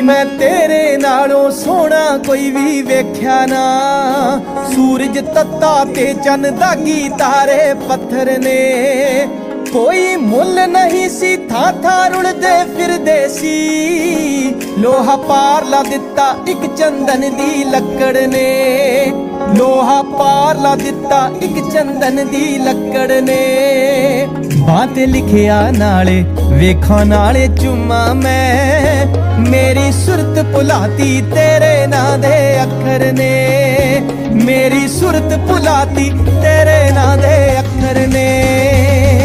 मैं तेरे नालों सोना कोई भी वेख्या ना। सूरज तत्ता ते चन दागी तारे पत्थर ने, कोई मुल नहीं सी था रुलदे फिरदे सी। लोहा पार ला दिता एक चंदन दी लकड़ ने, लोहा पार ला दिता एक चंदन दी लकड़ ने। बात लिखिया नाले वेखा नाले चुमा मैं, मेरी सुरत भुलाती तेरे नां दे अखर ने, मेरी सुरत भुलाती तेरे नां दे अखर ने।